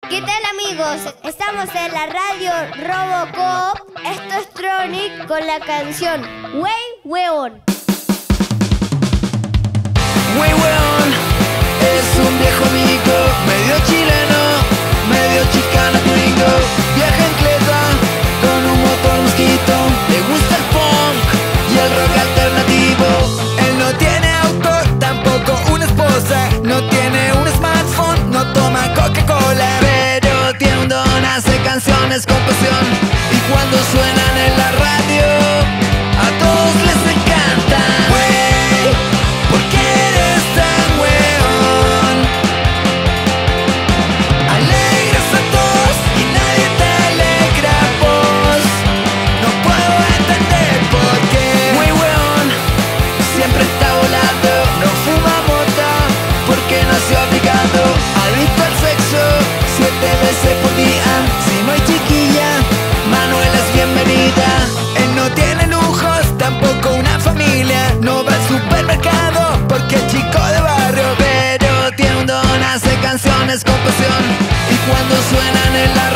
¿Qué tal, amigos? Estamos en la radio Robocop. Esto es Tronic con la canción Wey Weón. Wey Weón es un viejo amigo, medio chileno, medio chicano gringo. Viaja en cleta con un motor mosquito. Le gusta el punk y el rock alternativo. Él no tiene auto, tampoco una esposa. No tiene un smartphone, no toma Coca-Cola. Pero tiene un don, hace canciones con pasión. Y cuando suenan en la radio, a todos les encanta. Wey, ¿por qué eres tan weón? Alegras a todos y nadie te alegra vos. No puedo entender por qué. Wey weón siempre está volando, no fuma mota porque nació abrigado. Adicto al sexo 7 veces por día. Si no hay chiquilla, Manuela es bienvenida. Él no tiene lujos, tampoco una familia. No va al supermercado porque es chico de barrio. Pero tiene un don, hace canciones con pasión. Y cuando suenan en la